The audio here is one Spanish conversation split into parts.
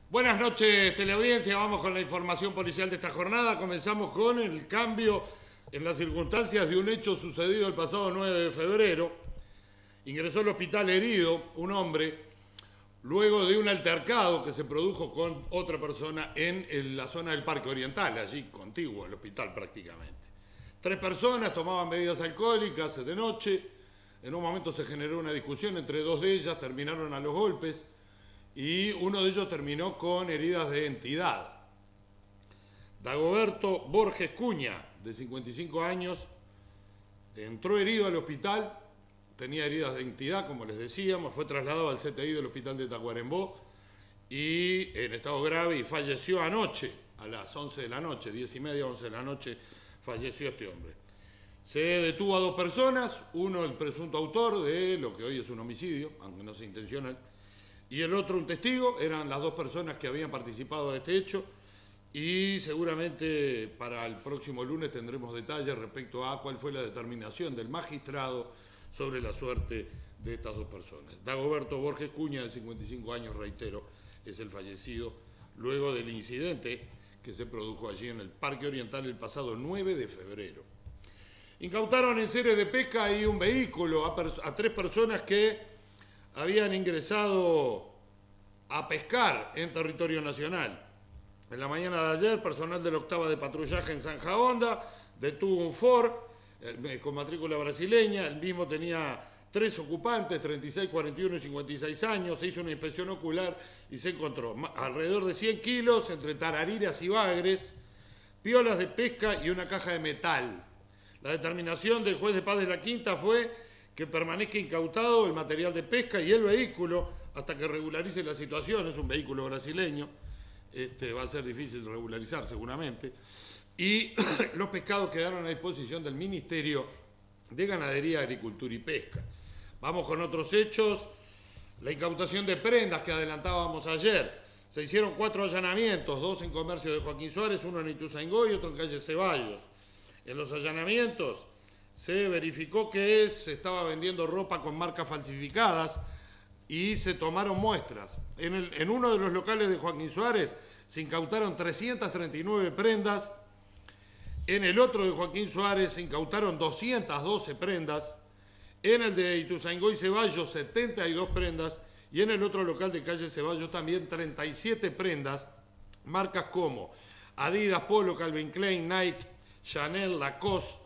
Buenas noches, teleaudiencia. Vamos con la información policial de esta jornada. Comenzamos con el cambio en las circunstancias de un hecho sucedido el pasado 9 de febrero. Ingresó al hospital herido un hombre luego de un altercado que se produjo con otra persona en la zona del Parque Oriental, allí contiguo al hospital prácticamente. 3 personas tomaban bebidas alcohólicas de noche. En un momento se generó una discusión entre 2 de ellas, terminaron a los golpes y uno de ellos terminó con heridas de entidad. Dagoberto Borges Cuña, de 55 años, entró herido al hospital, tenía heridas de entidad, como les decíamos, fue trasladado al CTI del hospital de Tacuarembó y en estado grave y falleció anoche, a las 11 de la noche, 10:30, 11 de la noche, falleció este hombre. Se detuvo a 2 personas, uno el presunto autor de lo que hoy es un homicidio, aunque no sea intencional, y el otro un testigo. Eran las 2 personas que habían participado de este hecho y seguramente para el próximo lunes tendremos detalles respecto a cuál fue la determinación del magistrado sobre la suerte de estas 2 personas. Dagoberto Borges Cuña, de 55 años, reitero, es el fallecido luego del incidente que se produjo allí en el Parque Oriental el pasado 9 de febrero. Incautaron en serie de pesca y un vehículo a 3 personas que habían ingresado a pescar en territorio nacional. En la mañana de ayer, personal de la 8ª de patrullaje en Zanja Honda detuvo un Ford con matrícula brasileña. El mismo tenía 3 ocupantes, 36, 41 y 56 años. Se hizo una inspección ocular y se encontró alrededor de 100 kilos entre tarariras y bagres, piolas de pesca y una caja de metal. La determinación del juez de paz de la Quinta fue que permanezca incautado el material de pesca y el vehículo hasta que regularice la situación. Es un vehículo brasileño, va a ser difícil de regularizar seguramente. Y los pescados quedaron a disposición del Ministerio de Ganadería, Agricultura y Pesca. Vamos con otros hechos. La incautación de prendas que adelantábamos ayer. Se hicieron 4 allanamientos, 2 en comercio de Joaquín Suárez, uno en Ituzaingó y otro en calle Ceballos. En los allanamientos se verificó que se estaba vendiendo ropa con marcas falsificadas y se tomaron muestras. En uno de los locales de Joaquín Suárez se incautaron 339 prendas, en el otro de Joaquín Suárez se incautaron 212 prendas, en el de Ituzaingó y Ceballos 72 prendas y en el otro local de calle Ceballos también 37 prendas, marcas como Adidas, Polo, Calvin Klein, Nike, Chanel, Lacoste,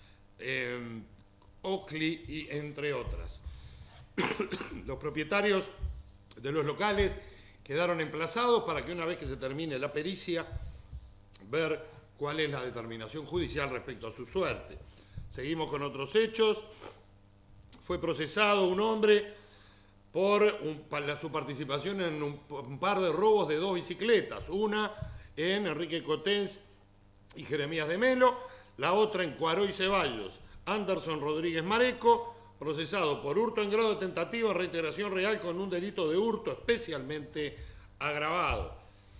Oakley y entre otras. Los propietarios de los locales quedaron emplazados para que una vez que se termine la pericia ver cuál es la determinación judicial respecto a su suerte. Seguimos con otros hechos. Fue procesado un hombre por su participación en un par de robos de 2 bicicletas, una en Enrique Cotens y Jeremías de Melo, la otra en Cuaró y Ceballos. Anderson Rodríguez Mareco, procesado por hurto en grado de tentativa, reiteración real con un delito de hurto especialmente agravado.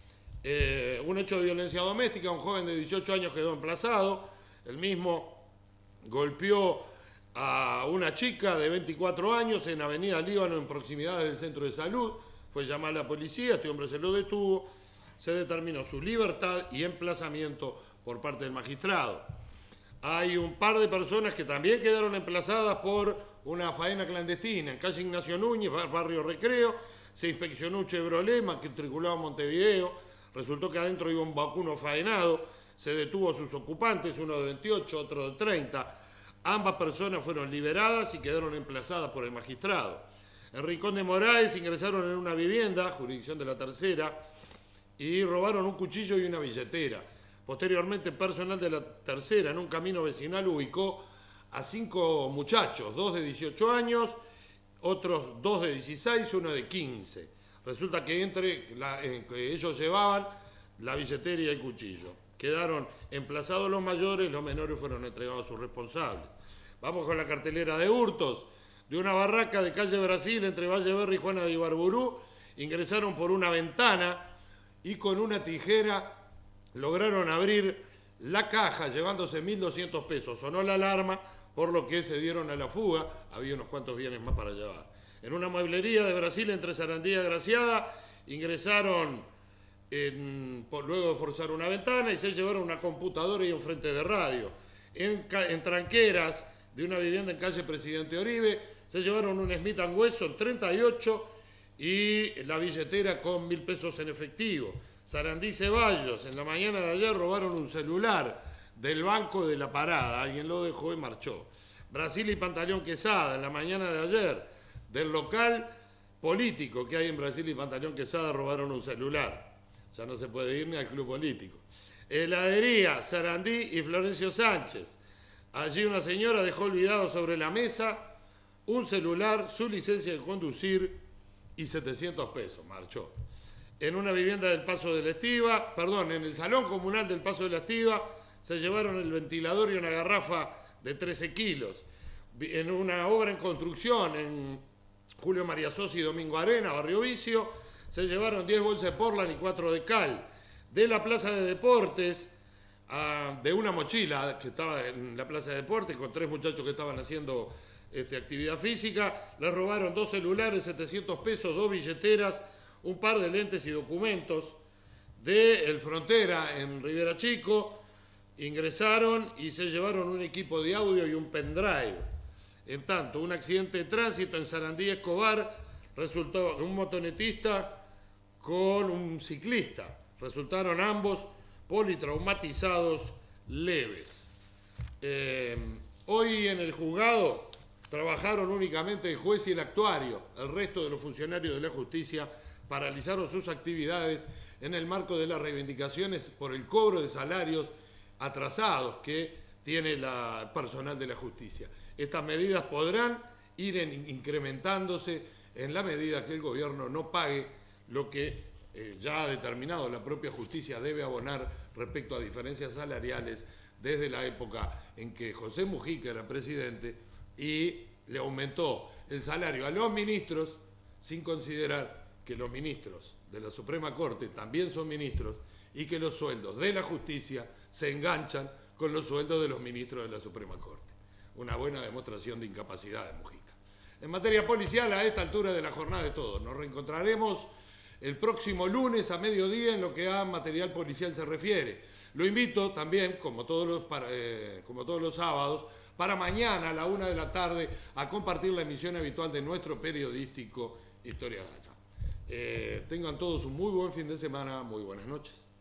Un hecho de violencia doméstica, un joven de 18 años quedó emplazado. El mismo golpeó a una chica de 24 años en Avenida Líbano, en proximidades del centro de salud. Fue llamada a la policía, este hombre se lo detuvo. Se determinó su libertad y emplazamiento por parte del magistrado. Hay un par de personas que también quedaron emplazadas por una faena clandestina en calle Ignacio Núñez, barrio Recreo. Se inspeccionó un Chevrolet que matriculado a Montevideo. Resultó que adentro iba un vacuno faenado. Se detuvo a sus ocupantes, uno de 28, otro de 30. Ambas personas fueron liberadas y quedaron emplazadas por el magistrado. En Rincón de Moraes ingresaron en una vivienda, jurisdicción de la Tercera, y robaron un cuchillo y una billetera. Posteriormente, personal de la Tercera en un camino vecinal ubicó a 5 muchachos, 2 de 18 años, otros 2 de 16, uno de 15. Resulta que que ellos llevaban la billetera y el cuchillo. Quedaron emplazados los mayores, los menores fueron entregados a sus responsables. Vamos con la cartelera de hurtos. De una barraca de calle Brasil entre Valle Berry y Juana de Ibarburú, ingresaron por una ventana y con una tijera lograron abrir la caja llevándose 1.200 pesos. Sonó la alarma, por lo que se dieron a la fuga. Había unos cuantos bienes más para llevar. En una mueblería de Brasil entre Sarandí y Agraciada ingresaron luego de forzar una ventana, y se llevaron una computadora y un frente de radio. En tranqueras de una vivienda en calle Presidente Oribe, se llevaron un Smith & Wesson 38 y la billetera con 1.000 pesos en efectivo. Sarandí Ceballos, en la mañana de ayer robaron un celular del banco de La Parada, alguien lo dejó y marchó. Brasil y Pantaleón Quesada, en la mañana de ayer, del local político que hay en Brasil y Pantaleón Quesada, robaron un celular. Ya no se puede ir ni al club político. Heladería, Sarandí y Florencio Sánchez. Allí una señora dejó olvidado sobre la mesa un celular, su licencia de conducir y 700 pesos, marchó. En una vivienda del Paso de la Estiva, en el salón comunal del Paso de la Estiva, se llevaron el ventilador y una garrafa de 13 kilos. En una obra en construcción, en Julio María Sosa y Domingo Arena, Barrio Vicio, se llevaron 10 bolsas de Portland y 4 de cal. De la Plaza de Deportes, de una mochila que estaba en la Plaza de Deportes con 3 muchachos que estaban haciendo actividad física, les robaron 2 celulares, 700 pesos, 2 billeteras, un par de lentes y documentos. De El Frontera, en Rivera Chico, ingresaron y se llevaron un equipo de audio y un pendrive. En tanto, un accidente de tránsito en Sarandí Escobar resultó un motonetista con un ciclista. Resultaron ambos politraumatizados leves. Hoy en el juzgado trabajaron únicamente el juez y el actuario. El resto de los funcionarios de la justicia paralizaron sus actividades en el marco de las reivindicaciones por el cobro de salarios atrasados que tiene el personal de la justicia. Estas medidas podrán ir incrementándose en la medida que el gobierno no pague lo que ya ha determinado la propia justicia debe abonar respecto a diferencias salariales desde la época en que José Mujica era presidente y le aumentó el salario a los ministros sin considerar que los ministros de la Suprema Corte también son ministros y que los sueldos de la justicia se enganchan con los sueldos de los ministros de la Suprema Corte. Una buena demostración de incapacidad de Mujica. En materia policial, a esta altura de la jornada de todos, nos reencontraremos el próximo lunes a mediodía en lo que a material policial se refiere. Lo invito también, como todos los sábados, para mañana a la 1 de la tarde a compartir la emisión habitual de nuestro periodístico Historia de Acá. Tengan todos un muy buen fin de semana, muy buenas noches.